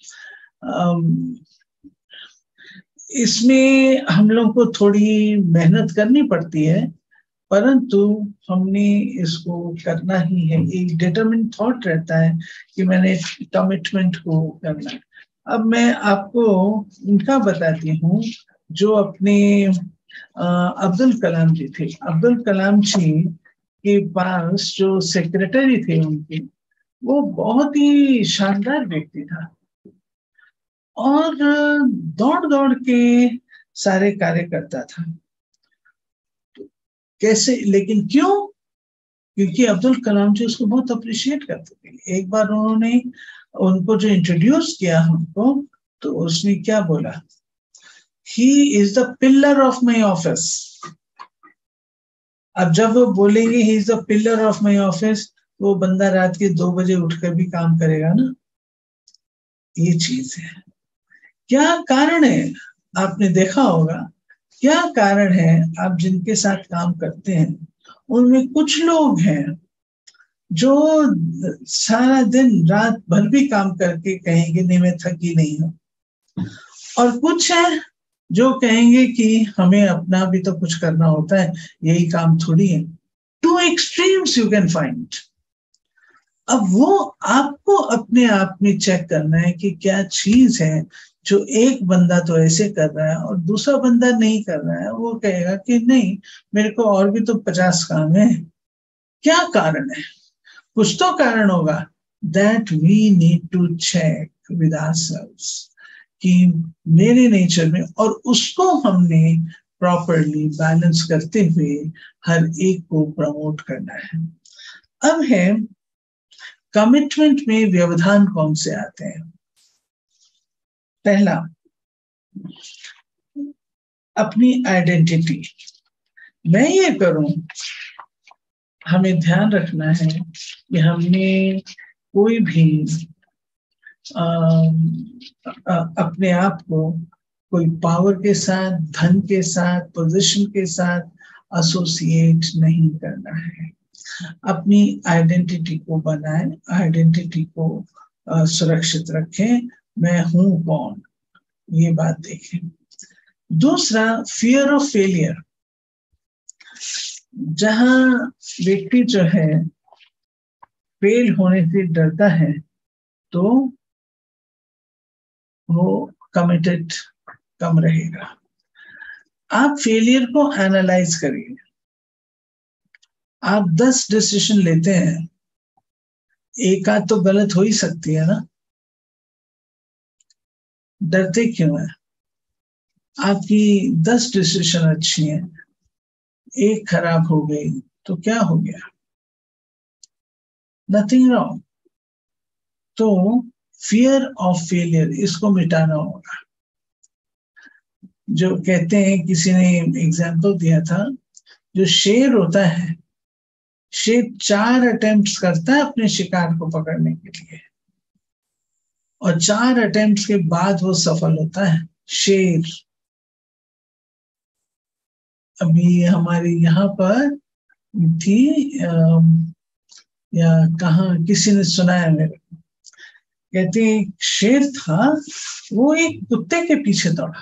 इसमें हम लोग को थोड़ी मेहनत करनी पड़ती है, परंतु हमने इसको करना ही है। एक डिटरमिन्ड थॉट रहता है कि मैंने कमिटमेंट को करना है। अब मैं आपको उनका बताती हूँ जो अपने अब्दुल कलाम जी थे। अब्दुल कलाम जी के पास जो सेक्रेटरी थे उनके, वो बहुत ही शानदार व्यक्ति था और दौड़ दौड़ के सारे कार्य करता था। कैसे, लेकिन क्यों? क्योंकि अब्दुल कलाम जी उसको बहुत अप्रिशिएट करते थे। एक बार उन्होंने उनको जो इंट्रोड्यूस किया हमको, तो उसने क्या बोला, he is the pillar of my office. अब जब वो बोलेंगे he is the pillar of my office, वो बंदा रात के दो बजे उठकर भी काम करेगा ना। ये चीज है। क्या कारण है, आपने देखा होगा, क्या कारण है, आप जिनके साथ काम करते हैं उनमें कुछ लोग हैं जो सारा दिन रात भर भी काम करके कहेंगे नहीं मैं थकी नहीं हूं, और कुछ है जो कहेंगे कि हमें अपना भी तो कुछ करना होता है, यही काम थोड़ी है। Two extremes you can find. अब वो आपको अपने आप में चेक करना है कि क्या चीज है जो एक बंदा तो ऐसे कर रहा है और दूसरा बंदा नहीं कर रहा है। वो कहेगा कि नहीं, मेरे को और भी तो पचास काम है। क्या कारण है? कुछ तो कारण होगा। That we need to check with ourselves कि मेरे नेचर में, और उसको हमने प्रॉपरली बैलेंस करते हुए हर एक को प्रमोट करना है। अब है कमिटमेंट में व्यवधान कौन से आते हैं। पहला, अपनी आइडेंटिटी, मैं ये करूं। हमें ध्यान रखना है कि हमने कोई भी आ, आ, अपने आप को कोई पावर के साथ, धन के साथ, पोजीशन के साथ एसोसिएट नहीं करना है। अपनी आइडेंटिटी को बनाएं, आइडेंटिटी को आ, सुरक्षित रखें। मैं हूं कौन, ये बात देखें। दूसरा, फियर ऑफ फेलियर। जहां व्यक्ति जो है फेल होने से डरता है तो वो कमिटेड कम रहेगा। आप फेलियर को एनालाइज करिए। आप दस डिसीजन लेते हैं, एक आध तो गलत हो ही सकती है ना, डरते क्यों है? आपकी दस डिसीजन अच्छी हैं, एक खराब हो गई तो क्या हो गया? Nothing wrong. तो फियर ऑफ फेलियर, इसको मिटाना होगा। जो कहते हैं, किसी ने एग्जाम्पल दिया था, जो शेर होता है, शेर चार अटेम्प्ट्स करता है अपने शिकार को पकड़ने के लिए, और चार अटेम्प्ट्स के बाद वो सफल होता है। शेर, अभी हमारे यहाँ पर थी या कहा, किसी ने सुना है मेरे को, कहते हैं एक शेर था, वो एक कुत्ते के पीछे दौड़ा,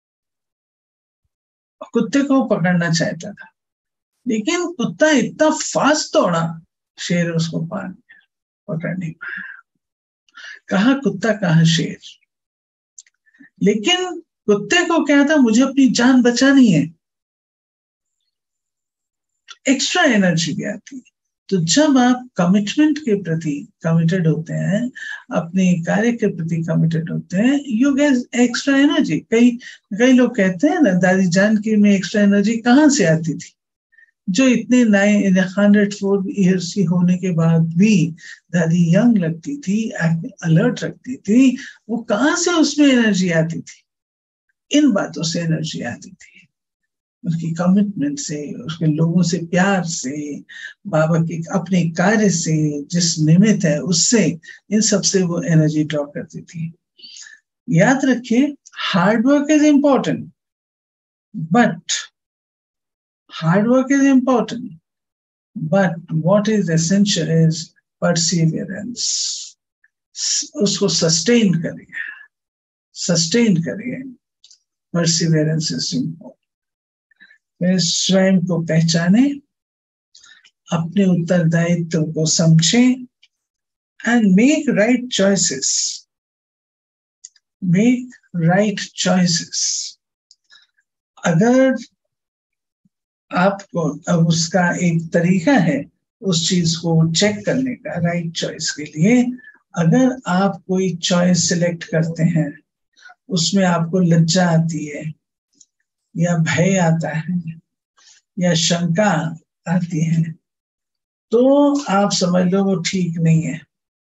कुत्ते को पकड़ना चाहता था, लेकिन कुत्ता इतना फास्ट दौड़ा, शेर उसको पार पकड़ नहीं पाया। कहा कुत्ता, कहा शेर। लेकिन कुत्ते को क्या था, मुझे अपनी जान बचानी है, एक्स्ट्रा एनर्जी भी आती है। तो जब आप कमिटमेंट के प्रति कमिटेड होते हैं, अपने कार्य के प्रति कमिटेड होते हैं, यू गेट एक्स्ट्रा एनर्जी। कई कई लोग कहते हैं ना, दादी जान की में एक्स्ट्रा एनर्जी कहाँ से आती थी? जो इतने नाइन हंड्रेड फोर ईयर्स की होने के बाद भी दादी यंग लगती थी, अलर्ट रखती थी, वो कहाँ से उसमें एनर्जी आती थी? इन बातों से एनर्जी आती थी, उसकी कमिटमेंट से, उसके लोगों से प्यार से, बाबा के अपने कार्य से, जिस निमित्त है उससे, इन सब से वो एनर्जी ड्रॉ करती थी। याद रखिए, hard work is important, but hard work is important but what is essential is perseverance. उसको सस्टेन करिए, सस्टेन करिए। Perseverance is important. स्वयं को पहचाने, अपने उत्तरदायित्व को समझें, and make right choices, make right choices. अगर आपको, अब उसका एक तरीका है उस चीज को चेक करने का, राइट चॉइस के लिए, अगर आप कोई चॉइस सिलेक्ट करते हैं, उसमें आपको लज्जा आती है, या भय आता है, या शंका आती है, तो आप समझ लो वो ठीक नहीं है।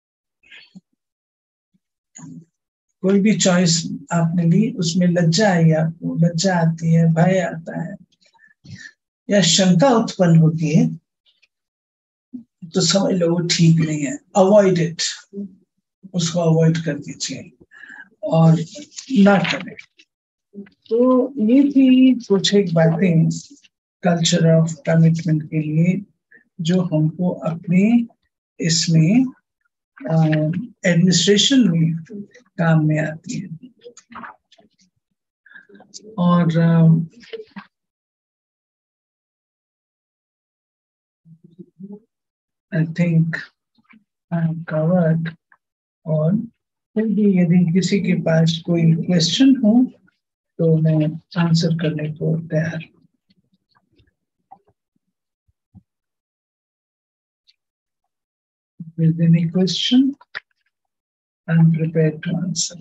कोई भी चॉइस आपने ली, उसमें लज्जा आई, आपको लज्जा आती है, भय आता है, या शंका उत्पन्न होती है, तो समझ लो वो ठीक नहीं है। अवॉइड इट, उसको अवॉइड कर दीजिए और ना करें। तो ये थी कुछ एक बातें कल्चर ऑफ कमिटमेंट के लिए, जो हमको अपने इसमें एडमिनिस्ट्रेशन में काम में आती है। और I think I have covered. और फिर भी यदि किसी के पास कोई क्वेश्चन हो तो मैं आंसर करने को तैयार। If there's any question, I'm prepared to answer.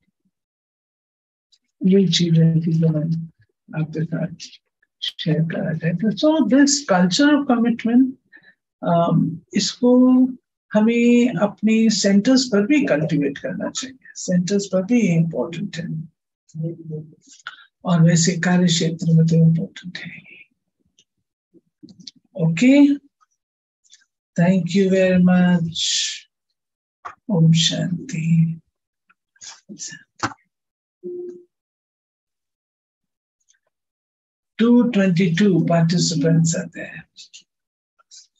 ये चीजें थी जो मैं आपके साथ शेयर करा जाए। So this culture of commitment इसको हमें अपने सेंटर्स पर भी कल्टीवेट करना चाहिए। सेंटर्स पर भी इम्पोर्टेंट है और वैसे कार्य क्षेत्र में तो इम्पोर्टेंट है। Okay, thank you very much. ओम शांति। two twenty-two participants are there.